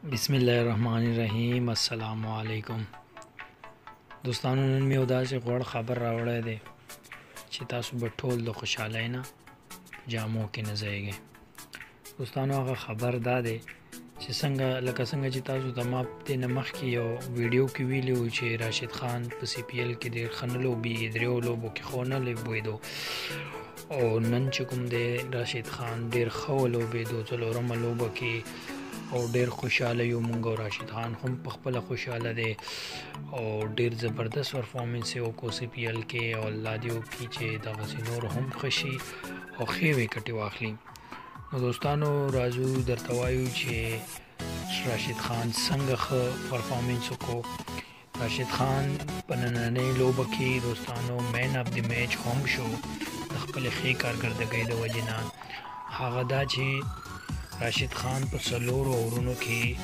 बिस्मिल्लाहिर्रहमानिर्रहीम अस्सलामु अलैकुम दोस्तانو नن مې داسې غوړ خبر راوړی دی چې تاسو به ټول د خوشحالۍ نه جامو کې نه ځایږئ. دوستانو هغه خبر دا دی چې څنګه چې تاسو ته ما دې نه مخکې یو ویډیو کې ویلي وو چې راشد خان په سی پی ایل کې ډېر ښه نه لوبېږي، دریو لوبو کې خو نه لوبېدو، او نن چې کوم دی راشد خان ډېر ښه ولوبېدو څلورمه لوبه کې، او ډیر خوشاله یو مونږ او راشد خان هم په خپل خوشاله دی او ډیر زبردست پرفارمنس یې وکړو سی پی ایل کې، او الله دې وکړي چې دغسې نور هم ښه شي او ښې وکټې واخلي. نو دوستانو راځو درته وایو چې راشد خان څنګه ښه پرفارمنس وکړو. راشد خان په نننۍ لوبه کې دوستانو مین اف د میچ هم شو د خپلې ښې کارکردګۍ د وجې نه. هغه دا چې راشد خان په څلورو اورونو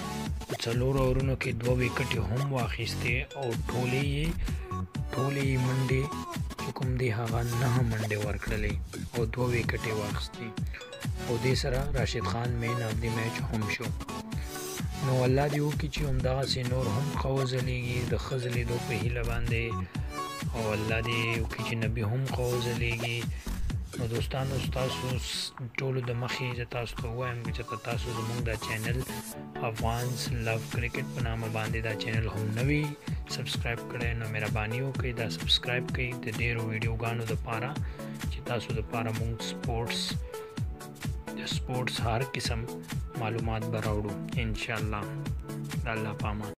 کې 2 وکټې هم واخیستې او ټولې منډې چې کوم دی هغه 9 منډې ورکړلې او 2 وکټې واخیستې، او دې سره راشد خان مین اف د میچ هم شو. نو الله دې وکړي چې همدغسې نور هم ښه وځلیږي د ښه ځلېدو په هیله باندې، او الله دې وکړي چې نبي هم ښه وځلیږي. نو دوستانو ستاسو ټولو د مخې زه تاسو ته ووایم چې تاسو زموږ دا چینل افغانز لو کرکټ په نامه باندې دا چینل هم نوی سبسکرایب کړئ، نو مهرباني وکړئ دا سبسکرایب کړئ د ډېرو ویډیوګانو دپاره چې تاسو دپاره موږ سپورټس هر قسم معلومات به راوړو انشاءالله. د الله په امان.